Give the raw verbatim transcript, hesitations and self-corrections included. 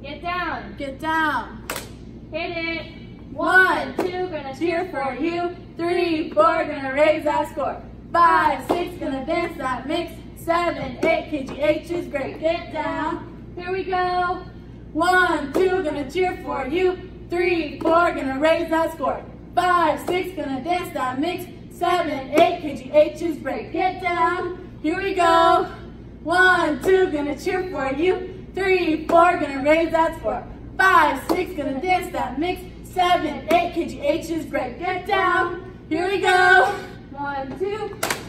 Get down. Get down. Hit it. One, two, gonna cheer for you. Three, four, gonna raise that score. Five, six, gonna dance that mix. Seven, eight, K G H is great. Get down. Here we go. One, two, gonna cheer for you. Three, four, gonna raise that score. Five, six, gonna dance that mix. Seven, eight, K G H is great. Get down. Here we go. One, two, gonna cheer for you. Three, four, gonna raise that score. Five, six, gonna dance that mix. Seven, eight, K G H is great. Get down. Here we go. One, two.